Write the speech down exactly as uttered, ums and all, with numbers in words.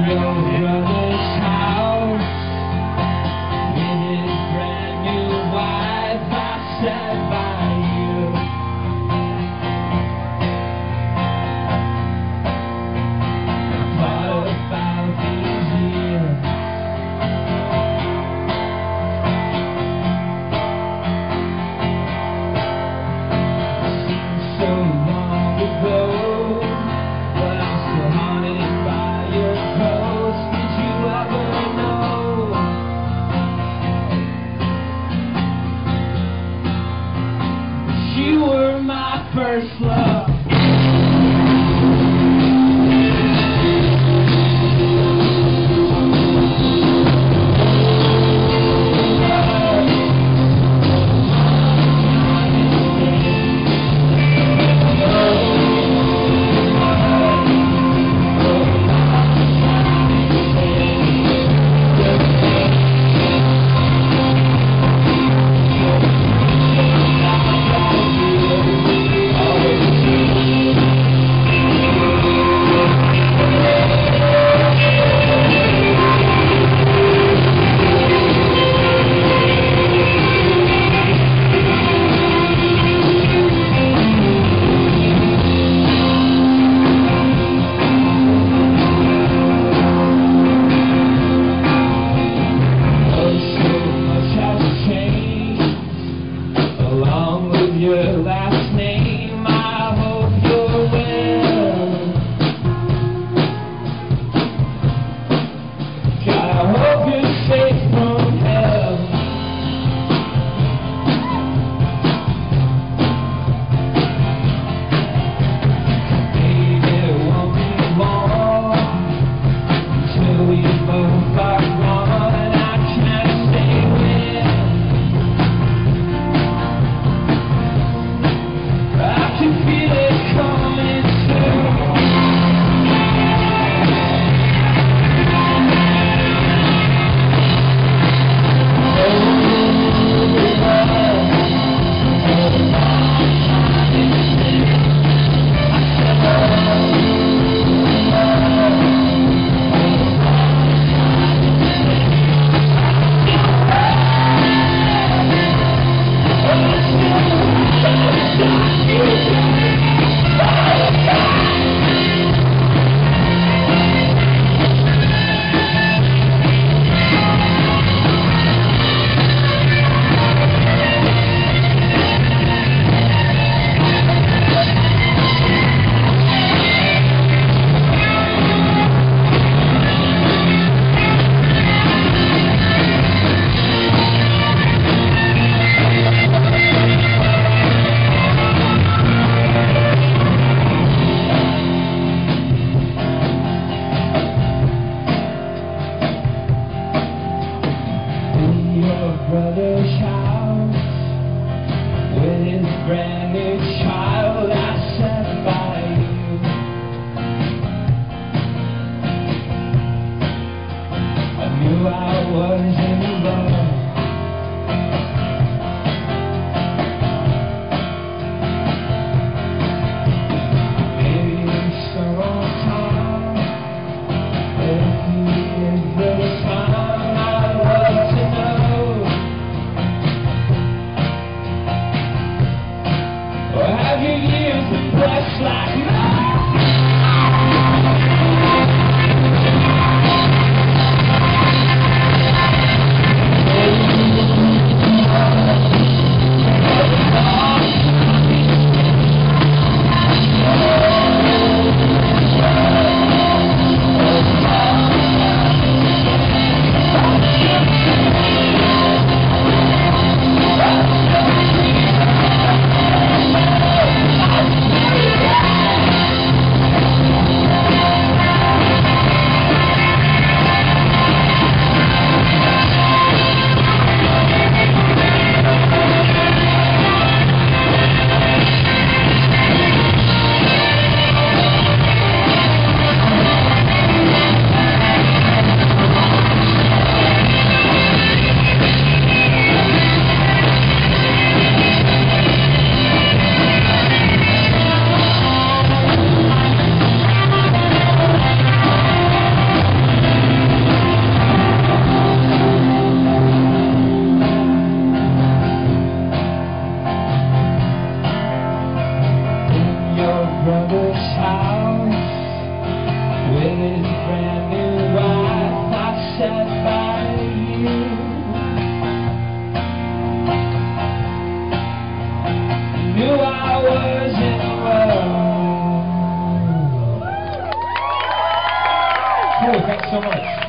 First love. Your last name, I hope you're well. God, I hope you're safe from hell. Baby, it won't be long until we both are gone, and I can't stay with. I can feel it coming soon. Brother's house with his brand new child, I sat by you. I knew I was in love. Maybe sometime if he is the time, I'd love to know. Have your years been blessed like mine? so much.